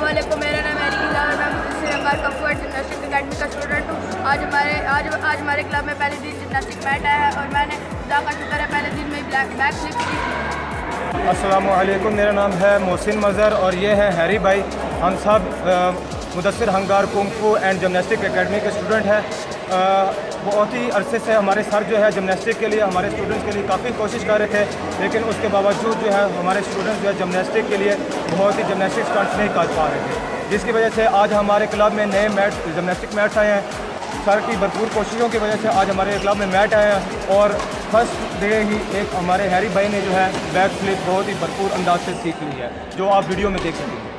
अस्सलामुअलैकुम, मेरा नाम है और मैं मुदस्सिर कंफर्ट जिम्नास्टिक अकेडमी का स्टूडेंट हूँ। आज हमारे क्लब में पहले दिन जिम्नास्टिक मैच आया है और मैंने खुदा का शुक्र है पहले दिन में बैक फ्लिप की। अस्सलामुअलैकुम, मेरा नाम है मोहसिन मज़र और ये है हैरी भाई। हम सब मुदस्सिर हंगार कुंफू एंड जिम्नास्टिक एकेडमी के स्टूडेंट हैं। बहुत ही अरसे से हमारे सर जो है जिम्नास्टिक के लिए हमारे स्टूडेंट्स के लिए काफ़ी कोशिश कर रहे थे, लेकिन उसके बावजूद जो है हमारे स्टूडेंट्स जो है जिम्नास्टिक के लिए बहुत ही जिम्नास्टिक स्टंट्स नहीं कर पा रहे थे, जिसकी वजह से आज हमारे क्लब में नए मैट जिम्नास्टिक मैट्स आए हैं। सर की भरपूर कोशिशों की वजह से आज हमारे क्लब में मैट आए हैं और फर्स्ट डे ही एक हमारे हैरी भाई ने जो है बैक फ्लिप बहुत ही भरपूर अंदाज से सीख ली है, जो आप वीडियो में देख सकेंगे।